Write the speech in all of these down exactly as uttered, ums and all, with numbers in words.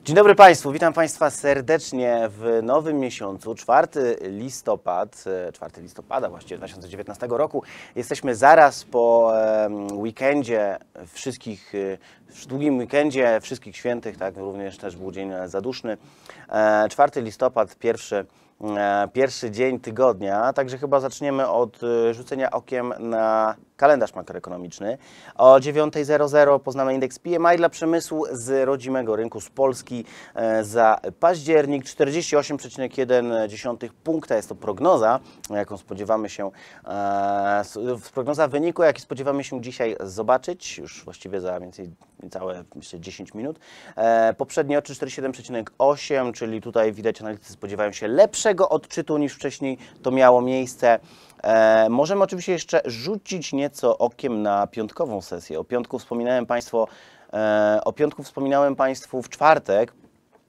Dzień dobry Państwu, witam Państwa serdecznie w nowym miesiącu, czwarty listopad, czwartego listopada właściwie dwa tysiące dziewiętnastego roku. Jesteśmy zaraz po weekendzie wszystkich, w długim weekendzie wszystkich świętych, tak, również też był dzień zaduszny. czwarty listopad, pierwszy, pierwszy dzień tygodnia, także chyba zaczniemy od rzucenia okiem na kalendarz makroekonomiczny. O dziewiąta zero zero poznamy indeks P M I dla przemysłu z rodzimego rynku, z Polski za październik. czterdzieści osiem przecinek jeden punkta jest to prognoza, jaką spodziewamy się, e, prognoza wyniku, jaki spodziewamy się dzisiaj zobaczyć, już właściwie za więcej, niecałe myślę dziesięć minut. E, poprzednie oczy czterdzieści siedem przecinek osiem, czyli tutaj widać, analitycy spodziewają się lepszego odczytu niż wcześniej to miało miejsce. E, możemy oczywiście jeszcze rzucić nieco okiem na piątkową sesję. O piątku wspominałem Państwu, e, o piątku wspominałem Państwu w czwartek e,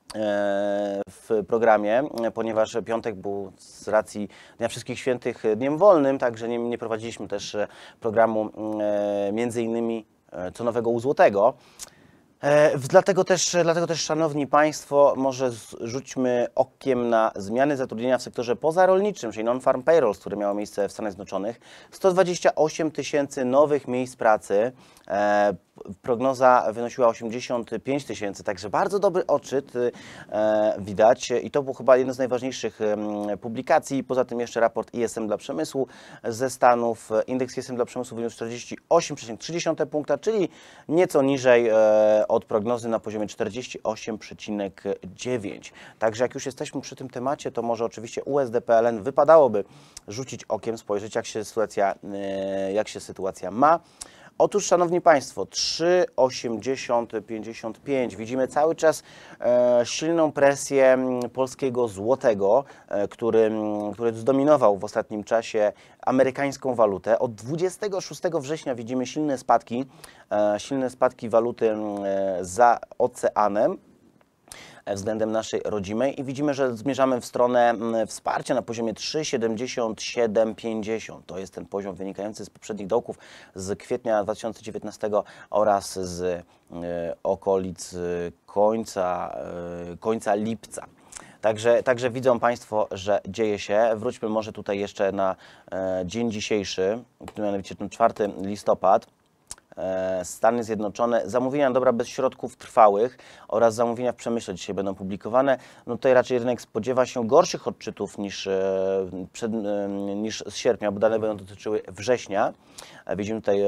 w programie, ponieważ piątek był z racji Dnia Wszystkich Świętych dniem wolnym, także nie, nie prowadziliśmy też programu e, między innymi e, co nowego u złotego. E, dlatego, też, dlatego też, Szanowni Państwo, może rzućmy okiem na zmiany zatrudnienia w sektorze pozarolniczym, czyli non-farm payrolls, które miało miejsce w Stanach Zjednoczonych. sto dwadzieścia osiem tysięcy nowych miejsc pracy, e, prognoza wynosiła osiemdziesiąt pięć tysięcy, także bardzo dobry odczyt e, widać i to był chyba jedna z najważniejszych e, publikacji. Poza tym jeszcze raport I S M dla przemysłu ze Stanów. Indeks I S M dla przemysłu wyniósł czterdzieści osiem przecinek trzy punkta, czyli nieco niżej e, od prognozy na poziomie czterdzieści osiem przecinek dziewięć. Także jak już jesteśmy przy tym temacie, to może oczywiście U S D P L N wypadałoby rzucić okiem, spojrzeć jak się sytuacja, jak się sytuacja ma. Otóż, Szanowni Państwo, trzy osiemdziesiąt pięćdziesiąt pięć. Widzimy cały czas e, silną presję polskiego złotego, e, który, który zdominował w ostatnim czasie amerykańską walutę. Od dwudziestego szóstego września widzimy silne spadki, e, silne spadki waluty e, za oceanem względem naszej rodzimej i widzimy, że zmierzamy w stronę wsparcia na poziomie trzy siedemdziesiąt siedem pięćdziesiąt. To jest ten poziom wynikający z poprzednich dołków z kwietnia dwa tysiące dziewiętnastego oraz z y, okolic końca, y, końca lipca. Także, także widzą Państwo, że dzieje się. Wróćmy może tutaj jeszcze na e, dzień dzisiejszy, mianowicie ten czwarty listopad. Stany Zjednoczone, zamówienia na dobra bez środków trwałych oraz zamówienia w przemyśle dzisiaj będą publikowane. No tutaj raczej rynek spodziewa się gorszych odczytów niż, przed, niż z sierpnia, bo dane będą dotyczyły września. Widzimy tutaj,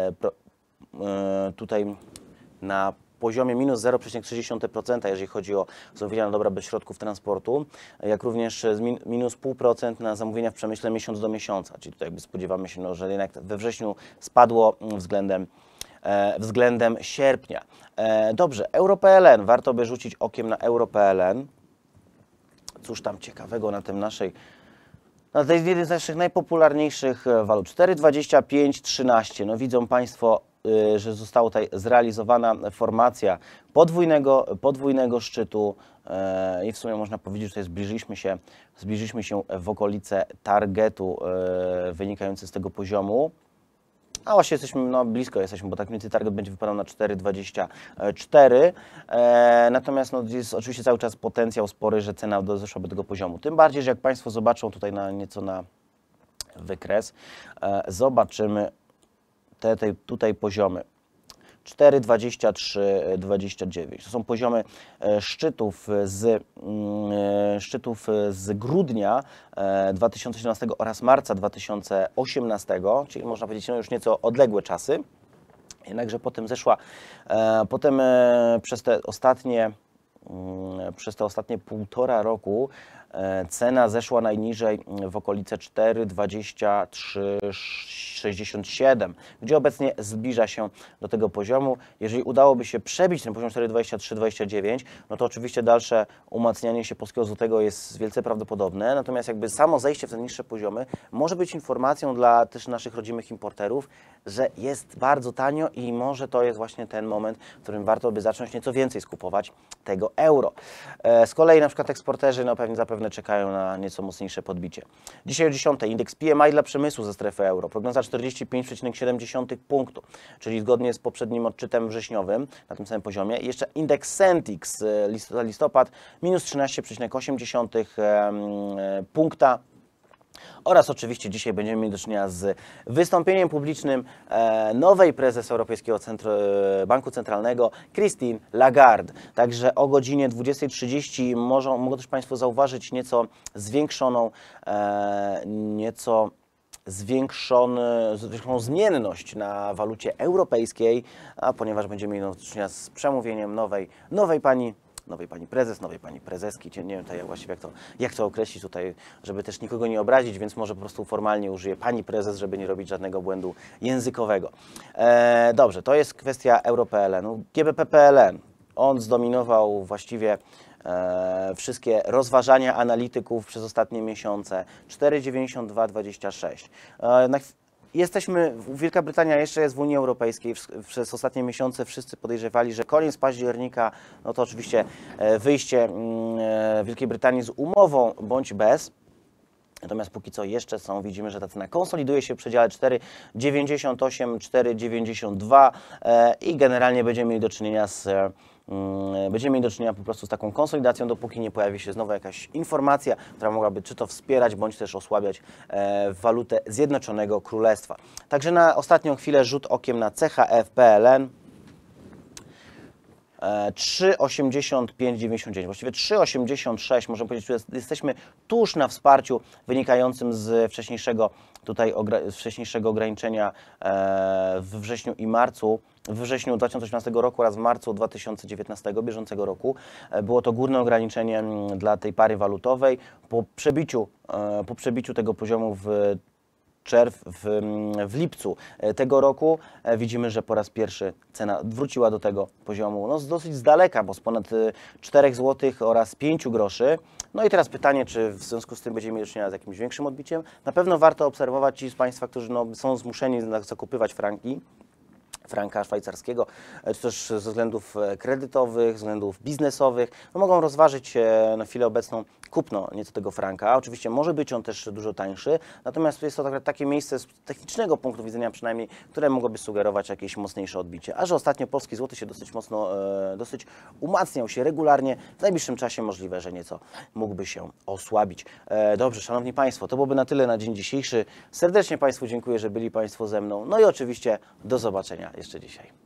tutaj na poziomie minus zero przecinek sześć procent, jeżeli chodzi o zamówienia na dobra bez środków transportu, jak również minus zero przecinek pięć procent na zamówienia w przemyśle miesiąc do miesiąca. Czyli tutaj jakby spodziewamy się, no, że jednak we wrześniu spadło względem, e, względem sierpnia. E, dobrze, euro P L N. Warto by rzucić okiem na euro P L N. Cóż tam ciekawego na tym naszej, na tej jednej z naszych najpopularniejszych walut. cztery dwadzieścia pięć trzynaście. No widzą Państwo, że została tutaj zrealizowana formacja podwójnego, podwójnego szczytu i w sumie można powiedzieć, że tutaj zbliżyliśmy się, zbliżyliśmy się w okolice targetu wynikający z tego poziomu. A właśnie jesteśmy, no blisko jesteśmy, bo tak mniej więcej target będzie wypadał na cztery dwadzieścia cztery. E, natomiast no, jest oczywiście cały czas potencjał spory, że cena doszłaby do tego poziomu. Tym bardziej, że jak Państwo zobaczą tutaj na nieco na wykres, e, zobaczymy te, te tutaj poziomy cztery dwadzieścia trzy dwadzieścia dziewięć. To są poziomy szczytów z, szczytów z grudnia dwa tysiące siedemnastego oraz marca dwa tysiące osiemnastego, czyli można powiedzieć no już nieco odległe czasy. Jednakże potem zeszła, potem przez te ostatnie, przez te ostatnie półtora roku cena zeszła najniżej w okolice cztery dwadzieścia trzy sześćdziesiąt siedem, gdzie obecnie zbliża się do tego poziomu. Jeżeli udałoby się przebić ten poziom cztery dwadzieścia trzy dwadzieścia dziewięć, no to oczywiście dalsze umacnianie się polskiego złotego jest wielce prawdopodobne. Natomiast jakby samo zejście w te niższe poziomy może być informacją dla też naszych rodzimych importerów, że jest bardzo tanio i może to jest właśnie ten moment, w którym warto by zacząć nieco więcej skupować tego euro. Z kolei na przykład eksporterzy no pewnie zapewne czarne czekają na nieco mocniejsze podbicie. Dzisiaj o dziesiątej indeks P M I dla przemysłu ze strefy euro. Prognoza czterdzieści pięć przecinek siedem punktu, czyli zgodnie z poprzednim odczytem wrześniowym na tym samym poziomie. I jeszcze indeks Sentix listopad minus trzynaście przecinek osiem punkta. Oraz oczywiście dzisiaj będziemy mieli do czynienia z wystąpieniem publicznym e, nowej prezes Europejskiego Centru, Banku Centralnego, Christine Lagarde. Także o godzinie dwudziestej trzydzieści mogą, mogą też Państwo zauważyć nieco zwiększoną, e, nieco zwiększony, zwiększoną zmienność na walucie europejskiej, a ponieważ będziemy mieli do czynienia z przemówieniem nowej, nowej pani nowej pani prezes, nowej pani prezeski, nie wiem tutaj właściwie jak to, jak to określić tutaj, żeby też nikogo nie obrazić, więc może po prostu formalnie użyję pani prezes, żeby nie robić żadnego błędu językowego. E, dobrze, to jest kwestia Euro P L N-u. G B P P L N, on zdominował właściwie e, wszystkie rozważania analityków przez ostatnie miesiące. cztery dziewięćdziesiąt dwa dwadzieścia sześć. E, na, Jesteśmy, Wielka Brytania jeszcze jest w Unii Europejskiej. Przez ostatnie miesiące wszyscy podejrzewali, że koniec października, no to oczywiście wyjście Wielkiej Brytanii z umową bądź bez. Natomiast póki co jeszcze są, widzimy, że ta cena konsoliduje się w przedziale cztery dziewięćdziesiąt osiem, cztery dziewięćdziesiąt dwa i generalnie będziemy mieli do czynienia z Będziemy mieli do czynienia po prostu z taką konsolidacją, dopóki nie pojawi się znowu jakaś informacja, która mogłaby czy to wspierać, bądź też osłabiać walutę Zjednoczonego Królestwa. Także na ostatnią chwilę rzut okiem na C H F P L N. trzy osiemdziesiąt pięć dziewięćdziesiąt dziewięć, właściwie trzy osiemdziesiąt sześć, możemy powiedzieć, że jesteśmy tuż na wsparciu wynikającym z wcześniejszego, tutaj, z wcześniejszego ograniczenia we wrześniu i marcu, w wrześniu dwa tysiące osiemnastego roku oraz w marcu dwa tysiące dziewiętnastego, bieżącego roku. Było to górne ograniczenie dla tej pary walutowej. Po przebiciu, po przebiciu tego poziomu w czerw, w, w lipcu tego roku widzimy, że po raz pierwszy cena wróciła do tego poziomu no, z dosyć z daleka, bo z ponad czterech złotych oraz pięciu groszy. No i teraz pytanie, czy w związku z tym będziemy mieli do czynienia z jakimś większym odbiciem? Na pewno warto obserwować ci z Państwa, którzy no, są zmuszeni zakupywać franki. franka szwajcarskiego, czy też ze względów kredytowych, ze względów biznesowych, no mogą rozważyć na chwilę obecną kupno nieco tego franka. Oczywiście może być on też dużo tańszy, natomiast jest to takie miejsce z technicznego punktu widzenia przynajmniej, które mogłoby sugerować jakieś mocniejsze odbicie. A że ostatnio polski złoty się dosyć mocno, dosyć umacniał się regularnie, w najbliższym czasie możliwe, że nieco mógłby się osłabić. Dobrze, Szanowni Państwo, to byłoby na tyle na dzień dzisiejszy. Serdecznie Państwu dziękuję, że byli Państwo ze mną. No i oczywiście do zobaczenia jeszcze dzisiaj.